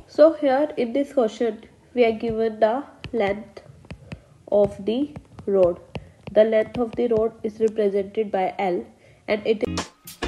So here in this question we are given the length of the rod. The length of the rod is represented by L and it is